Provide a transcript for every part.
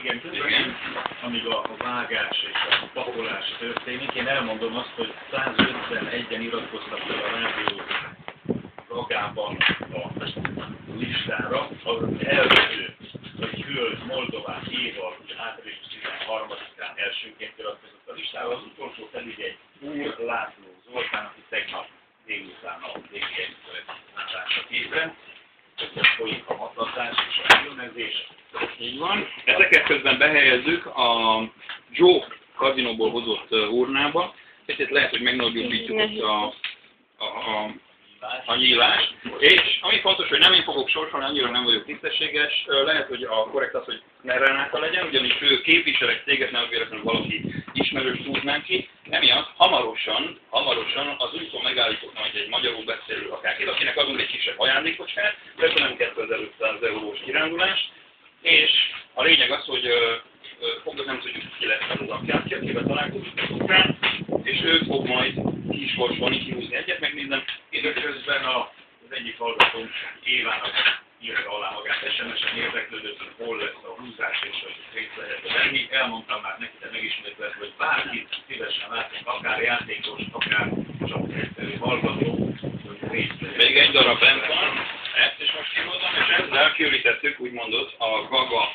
Igen, közben, amíg a vágás és a pakolás történik, én elmondom azt, hogy 151-en iratkoztak fel a rádió ragában a listára. Az első, hogy Hölgy Moldován Éva április 13-án elsőként iratkozott a listára, az utolsó pedig egy Úr László Zoltán, aki tegnap délután a végigállása képben. Közben folyik a matlatás és a filmezés. Így van. Ezeket közben behelyezzük a Joe kazinóból hozott urnába. Ezért lehet, hogy megnagyobbítjuk ott a nyílást. És ami fontos, hogy nem én fogok sorsolni, annyira nem vagyok tisztességes. Lehet, hogy a korrekt az, hogy ne Renáta legyen, ugyanis ő képviselek céget, nem véletlenül valaki ismerős tudnánk ki. Emiatt hamarosan az újtól megállított majd egy magyarul beszélő akárkit, akinek adunk egy kisebb ajándékocskát, persze nem 2500 eurós kirándulást. És a lényeg az, hogy nem tudjuk, ki lesz az apjátja, akivel találkozunk rá, és ő fog majd kisorsolni, kihúzni egyet, megnézem. Időközben az egyik hallgatónk Évának írta alá magát, SMS-en érdeklődött, hogy hol lesz a húzás és hogy részt lehet venni. Elmondtam már neki, de megismételt, hogy bárkit szívesen látok, akár játékos, akár csak egyszerű hallgató, hogy részt lehet. Még egy darab bent van, ezt is most kimondom, és ezzel kiürítettük, úgy mondott, a gaga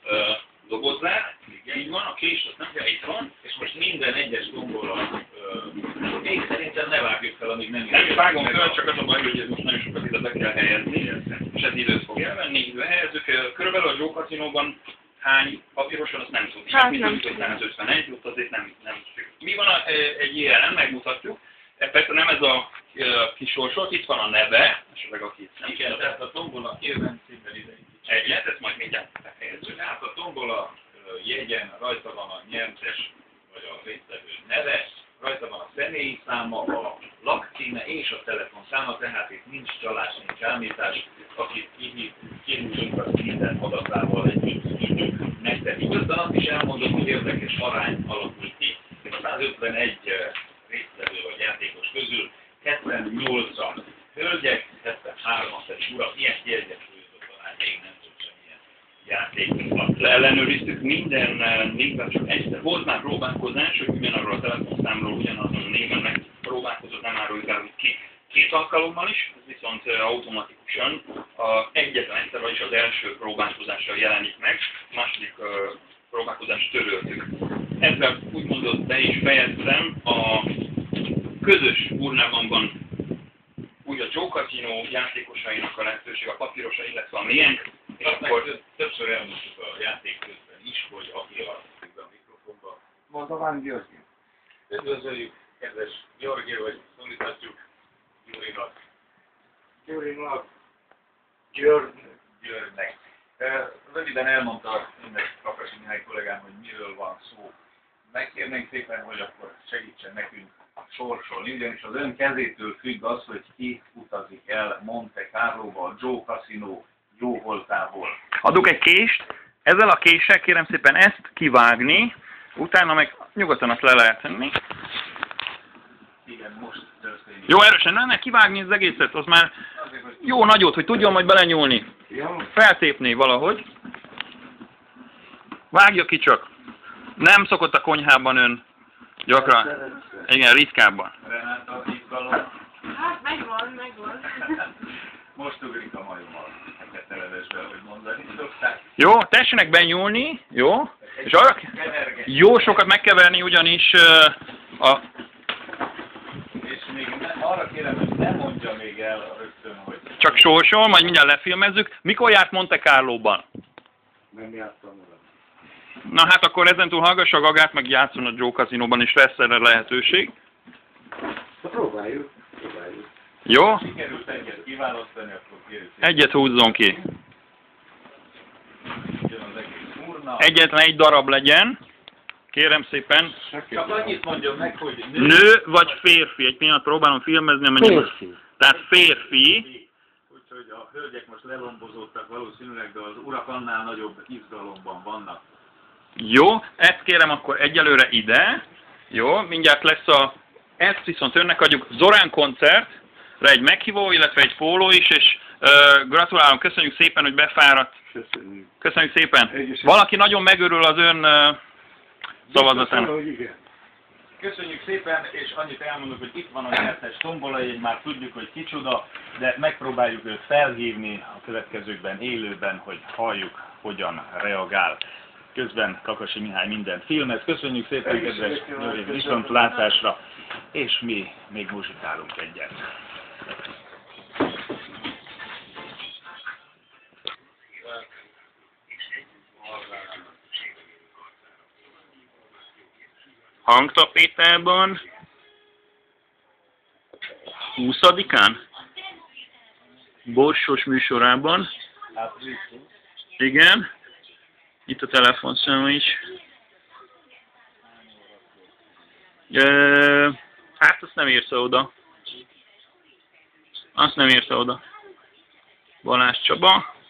dobozát. Így van, a kést, azt nem kell, itt van. És most minden egyes gombola, még szerintem ne vágjuk fel, amíg nem Nem vágom fel, csak az a baj, hogy ez most nagyon sokat ide be kell helyezni, és ez időt fog elvenni, így behelyezzük. Körülbelül a Joe kazinóban hány papíros van, azt nem tudjuk. Hát mi nem tudjuk, hogy 151, ott azért nem. Mi van egy ilyen, megmutatjuk. Persze nem ez a kisorsolt, itt van a neve, esetleg aki nem. Igen, tehát a tombola élvencében ide egyet, ezt majd mindjárt behelyezzük. Tehát a tombola jegyen rajta van a nyertes, vagy a résztvevő neve, rajta van a személyi száma, a lakcíme és a telefonszáma, tehát itt nincs csalás, nincs ámítás. Akit kihúzunk, az minden adatával együtt megtenni. Közben azt is elmondom, hogy érdekes arány alakul ki. 151 résztvevő vagy játékos közül 78-an hölgyek, 73-an pedig urak. Ilyen kiegyensúlyozott arány még nem tud semmilyen játékban. Leellenőriztük minden névben, csak egyszer. Volt már próbálkozás, hogy ugyanarról a telefonszámról ugyanazon a néven megpróbálkozott, nem áruljuk el, hogy két alkalommal is, ez viszont automatikusan egyetlen egyszer, vagyis az első próbálkozással jelenik meg, a második próbálkozást töröltük. Ezzel úgymond be is fejeztem, a közös urnában van úgy a Joe Casino játékosainak a lehetőség, a papírosa, illetve a miénk. És akkor többször elmondtuk a játék közben is, hogy aki a mikrofonba. Moldován György. Üdvözöljük, kedves György, vagy szólíthatjuk Gyurinak. Gyurinak. Györgynek. Röviden elmondta önnek Kakasi Mihály kollégám, hogy miről van szó. Megkérnénk szépen, hogy akkor segítsen nekünk sorsolni, ugyanis az ön kezétől függ az, hogy ki utazik el Monte Carloba, a Joe Casino jóvoltából. adok egy kést, ezzel a késsel kérem szépen ezt kivágni, utána meg nyugodtan azt le lehet tenni. Igen, most történik. Jó, erősen, ne kivágni az egészet, az már jó nagyot, hogy tudjon majd belenyúlni. Feltépni valahogy. Vágja ki csak. Nem szokott a konyhában ön gyakran. Igen, ritkábban. Renáta, izgalom. Hát megvan. Most ugrik a majommal. Teledesbe, hogy mondani szokták. Jó, tessenek benyúlni, jó? És arra jó sokat megkeverni, ugyanis És még arra kérem, hogy ne mondja még el rögtön, hogy... csak sorsol, majd mindjárt lefilmezzük. Mikor járt Monte Carlóban? Nem jártam oda. Na hát akkor ezentúl hallgassa a Gagát, meg játszon a Joe Casinoban is, lesz erre lehetőség. Próbáljuk. Jó? Sikerült egyet kiválasztani, akkor kérjük. Egyet húzzon ki. Jön az egész urna. Egyetlen egy darab legyen. Kérem szépen. Csak annyit mondjon meg, hogy Nő vagy férfi? Egy pillanat próbálom filmezni, amennyi. Tehát férfi. Úgyhogy a hölgyek most lelombozódtak valószínűleg, de az urak annál nagyobb izgalomban vannak. Jó, ezt kérem akkor egyelőre ide. Jó, mindjárt lesz ezt viszont önnek adjuk Zorán koncertre egy meghívó, illetve egy póló is, és Gratulálom, köszönjük szépen, hogy befáradt. Köszönjük. Köszönjük szépen. Egyes- Valaki nagyon megörül az ön szavazatán. Hogy igen. Köszönjük szépen, és annyit elmondok, hogy itt van a nyertes tombolajegy, már tudjuk, hogy kicsoda, de megpróbáljuk őt felhívni a következőkben élőben, hogy halljuk, hogyan reagál. Közben Kakasi Mihály mindent filmez. Köszönjük szépen, kedves viszontlátásra, és mi még muzsikálunk egyet. Hangtapétában 20-án Borsos műsorában. Igen. Itt a telefonszáma is. Hát azt nem írta oda. Azt nem írta oda. Balázs Csaba.